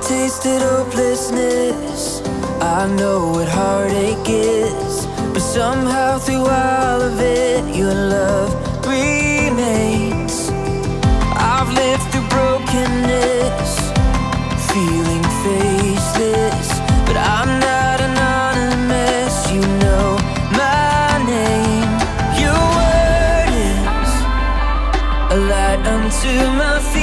tasted hopelessness. I know what heartache is, but somehow through all of it, your love remains. I've lived through brokenness, feeling faceless, but I'm not anonymous. You know my name. Your word is a light unto my